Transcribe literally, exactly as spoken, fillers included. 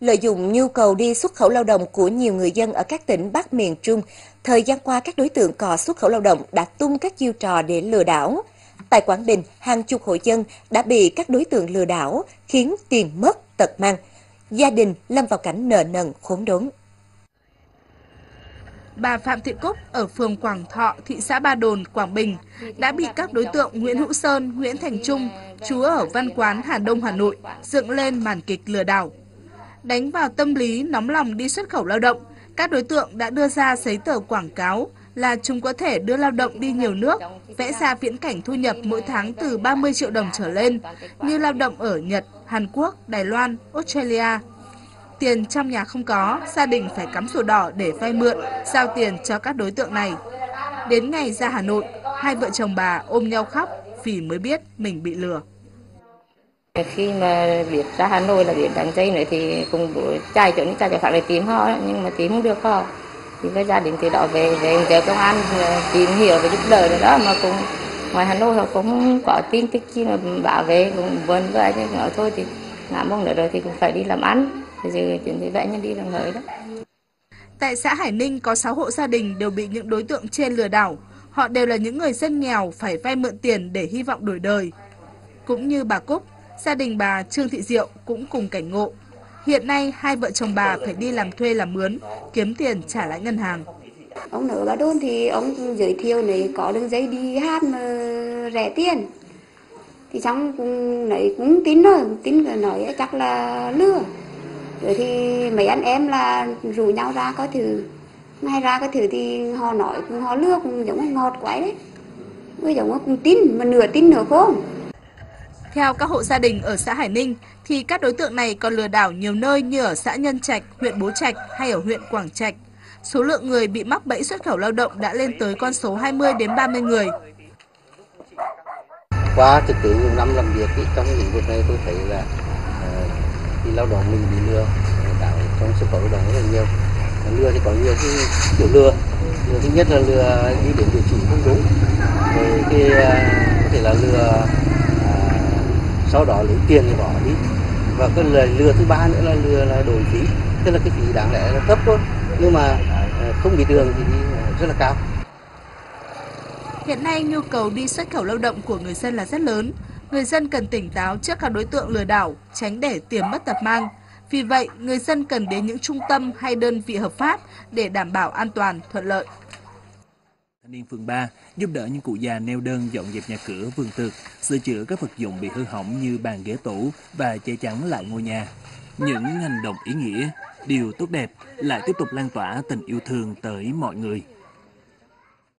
Lợi dụng nhu cầu đi xuất khẩu lao động của nhiều người dân ở các tỉnh Bắc miền Trung, thời gian qua các đối tượng cò xuất khẩu lao động đã tung các chiêu trò để lừa đảo. Tại Quảng Bình, hàng chục hộ dân đã bị các đối tượng lừa đảo khiến tiền mất tật mang, gia đình lâm vào cảnh nợ nần khốn đốn. Bà Phạm Thị Cúc ở phường Quảng Thọ, thị xã Ba Đồn, Quảng Bình đã bị các đối tượng Nguyễn Hữu Sơn, Nguyễn Thành Trung, trú ở Văn Quán, Hà Đông, Hà Nội, dựng lên màn kịch lừa đảo. Đánh vào tâm lý nóng lòng đi xuất khẩu lao động, các đối tượng đã đưa ra giấy tờ quảng cáo là chúng có thể đưa lao động đi nhiều nước, vẽ ra viễn cảnh thu nhập mỗi tháng từ ba mươi triệu đồng trở lên, như lao động ở Nhật, Hàn Quốc, Đài Loan, Australia. Tiền trong nhà không có, gia đình phải cắm sổ đỏ để vay mượn, giao tiền cho các đối tượng này. Đến ngày ra Hà Nội, hai vợ chồng bà ôm nhau khóc vì mới biết mình bị lừa. Khi mà biết ra Hà Nội là biết đăng dây nữa thì cùng chạy chỗ những chạy chỗ khác để tìm họ, nhưng mà tìm không được họ. Thì với gia đình thì đó về về giờ công an tìm hiểu và giúp đỡ rồi đó, mà cũng ngoài Hà Nội họ cũng có tin tức khi mà bảo vệ cũng vân với nhưng nói thôi thì ngã mong nữa rồi thì cũng phải đi làm ăn. Thì giờ chuyện thì vậy nhưng đi làm người đó. Tại xã Hải Ninh có sáu hộ gia đình đều bị những đối tượng trên lừa đảo. Họ đều là những người dân nghèo phải vay mượn tiền để hy vọng đổi đời. Cũng như bà Cúc, gia đình bà Trương Thị Diệu cũng cùng cảnh ngộ. Hiện nay hai vợ chồng bà phải đi làm thuê làm mướn, kiếm tiền trả lãi ngân hàng. Ông ở Ba Đồn thì ông giới thiệu này có đường dây đi hát mà rẻ tiền. Thì xong cũng nói cũng tin rồi, tin rồi nói chắc là lừa. Rồi thì mấy anh em là rủ nhau ra coi thử. Ngay ra coi thử thì họ nói cũng họ lừa cũng giống ngọt quái đấy. Bây giờ cũng tin mà nửa tin nửa không. Theo các hộ gia đình ở xã Hải Ninh thì các đối tượng này còn lừa đảo nhiều nơi như ở xã Nhân Trạch, huyện Bố Trạch hay ở huyện Quảng Trạch. Số lượng người bị mắc bẫy xuất khẩu lao động đã lên tới con số hai mươi đến ba mươi người. Qua thực tế nhiều năm làm việc ý, trong lĩnh vực này tôi thấy là uh, khi lao động mình bị lừa đảo trong xuất khẩu lao động rất là nhiều. Lừa thì có nhiều cái kiểu lừa. Lừa thứ nhất là lừa đi đến địa chỉ không đúng, rồi cái uh, có thể là lừa uh, sau đó lấy tiền thì bỏ đi, và cái lời lừa thứ ba nữa là lừa là đổi phí, tức là cái phí đáng lẽ là thấp thôi nhưng mà uh, không bị đường thì uh, rất là cao. Hiện nay nhu cầu đi xuất khẩu lao động của người dân là rất lớn. Người dân cần tỉnh táo trước các đối tượng lừa đảo, tránh để tiền mất tật mang. Vì vậy, người dân cần đến những trung tâm hay đơn vị hợp pháp để đảm bảo an toàn, thuận lợi. Thanh niên phường ba giúp đỡ những cụ già neo đơn dọn dẹp nhà cửa, vườn tược, sửa chữa các vật dụng bị hư hỏng như bàn ghế tủ và che chắn lại ngôi nhà. Những hành động ý nghĩa, điều tốt đẹp lại tiếp tục lan tỏa tình yêu thương tới mọi người.